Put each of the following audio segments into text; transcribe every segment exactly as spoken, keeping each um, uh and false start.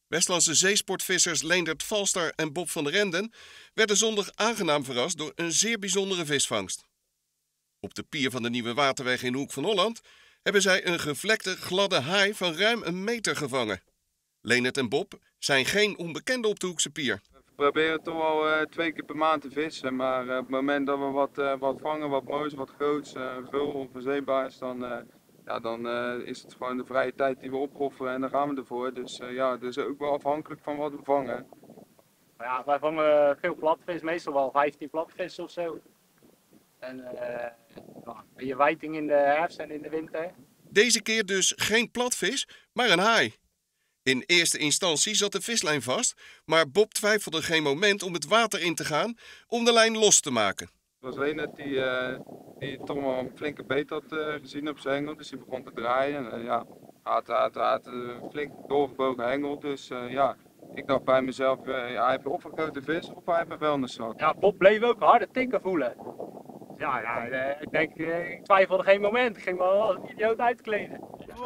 Westlandse zeesportvissers Leendert Valstar en Bob van der Enden werden zondag aangenaam verrast door een zeer bijzondere visvangst. Op de pier van de Nieuwe Waterweg in Hoek van Holland hebben zij een gevlekte gladde haai van ruim een meter gevangen. Leendert en Bob zijn geen onbekenden op de Hoekse pier. We proberen toch wel uh, twee keer per maand te vissen, maar uh, op het moment dat we wat, uh, wat vangen, wat moois, wat groots, uh, een gul of een zeebaars, dan, uh, ja, dan uh, is het gewoon de vrije tijd die we opofferen en daar gaan we ervoor. Dus uh, ja, dus ook wel afhankelijk van wat we vangen. Ja, wij vangen veel platvis, meestal wel vijftien platvis of zo. En uh, je wijting in de herfst en in de winter. Deze keer dus geen platvis, maar een haai. In eerste instantie zat de vislijn vast, maar Bob twijfelde geen moment om het water in te gaan om de lijn los te maken. Het was Leendert die, uh, die toch wel een flinke beet had uh, gezien op zijn hengel, dus die begon te draaien. En, uh, ja, hij had, had, had een flink doorgebogen hengel, dus uh, ja, ik dacht bij mezelf, uh, ja, hij heeft of een grote vis of hij heeft een vuilniszak. Ja, Bob bleef ook een harde tikken voelen. Ja, ja uh, ik denk, uh, ik twijfelde geen moment, ik ging wel als een idioot uitkleden.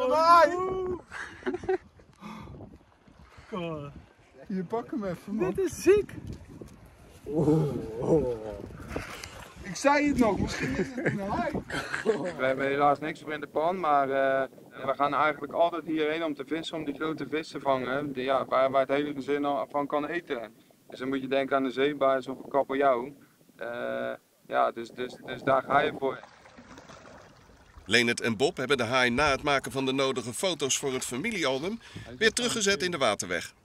Hier, pak hem even, man. Dit is ziek! Oh, oh. Ik zei het nog, misschien is het een haai. We hebben helaas niks voor in de pan, maar uh, we gaan eigenlijk altijd hierheen om te vissen, om die grote vissen te vangen, die, ja, waar, waar het hele gezin van kan eten. Dus dan moet je denken aan een zeebaars of een kabeljauw. Uh, ja, dus, dus, dus daar ga je voor. Leendert en Bob hebben de haai na het maken van de nodige foto's voor het familiealbum weer teruggezet in de waterweg.